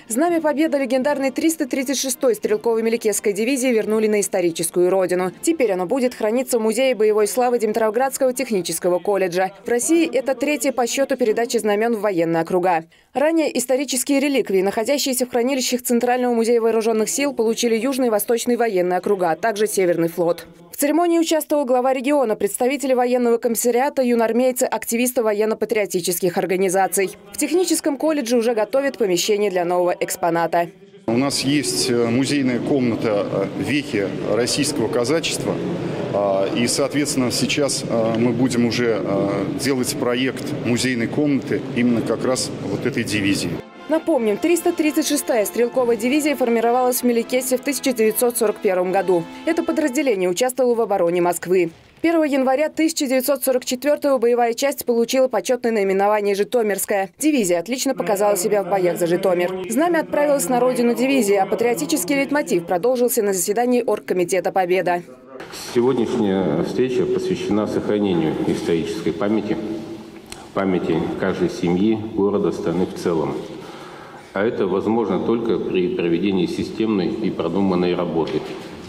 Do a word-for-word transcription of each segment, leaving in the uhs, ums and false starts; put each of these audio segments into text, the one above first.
Знамя Победы легендарной триста тридцать шестой стрелковой меликесской дивизии вернули на историческую родину. Теперь оно будет храниться в Музее боевой славы Димитровградского технического колледжа. В России это третья по счету передача знамен в военные округа. Ранее исторические реликвии, находящиеся в хранилищах Центрального музея вооруженных сил, получили Южный и Восточный военные округа, а также Северный флот. В церемонии участвовал глава региона, представители военного комиссариата, юнормейцы, активисты военно-патриотических организаций. В техническом колледже уже готовят помещение для нового экспоната. У нас есть музейная комната вехи российского казачества. И, соответственно, сейчас мы будем уже делать проект музейной комнаты именно как раз вот этой дивизии. Напомним, триста тридцать шестая стрелковая дивизия формировалась в Меликессе в тысяча девятьсот сорок первом году. Это подразделение участвовало в обороне Москвы. первого января тысяча девятьсот сорок четвёртого боевая часть получила почетное наименование «Житомирская». Дивизия отлично показала себя в боях за Житомир. Знамя отправилось на родину дивизии, а патриотический лейтмотив продолжился на заседании Оргкомитета «Победа». Сегодняшняя встреча посвящена сохранению исторической памяти, памяти каждой семьи, города, страны в целом. А это возможно только при проведении системной и продуманной работы,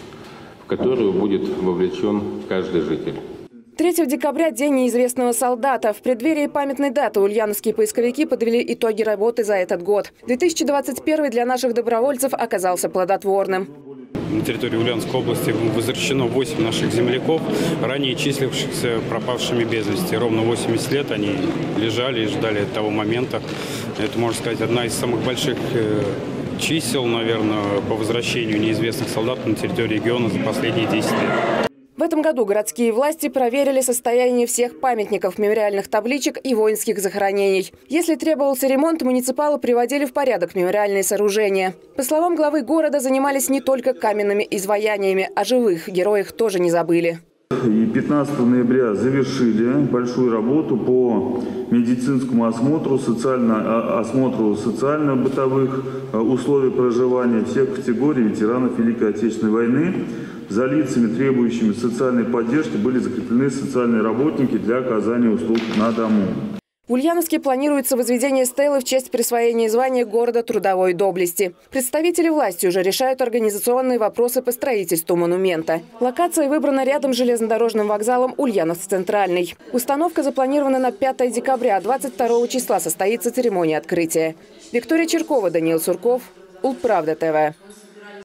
в которую будет вовлечен каждый житель. третьего декабря – День неизвестного солдата. В преддверии памятной даты ульяновские поисковики подвели итоги работы за этот год. две тысячи двадцать первый для наших добровольцев оказался плодотворным. На территории Ульяновской области возвращено восемь наших земляков, ранее числившихся пропавшими без вести. Ровно восемьдесят лет они лежали и ждали того момента. Это, можно сказать, одна из самых больших чисел, наверное, по возвращению неизвестных солдат на территорию региона за последние десять лет. В этом году городские власти проверили состояние всех памятников, мемориальных табличек и воинских захоронений. Если требовался ремонт, муниципалы приводили в порядок мемориальные сооружения. По словам главы города, занимались не только каменными изваяниями, а живых героях тоже не забыли. И пятнадцатого ноября завершили большую работу по медицинскому осмотру, социально, осмотру социально-бытовых условий проживания всех категорий ветеранов Великой Отечественной войны. За лицами, требующими социальной поддержки, были закреплены социальные работники для оказания услуг на дому. В Ульяновске планируется возведение стелы в честь присвоения звания города трудовой доблести. Представители власти уже решают организационные вопросы по строительству монумента. Локация выбрана рядом с железнодорожным вокзалом Ульяновск-Центральный. Установка запланирована на пятое декабря, а двадцать второго числа состоится церемония открытия. Виктория Черкова, Даниил Сурков, Улправда ТВ.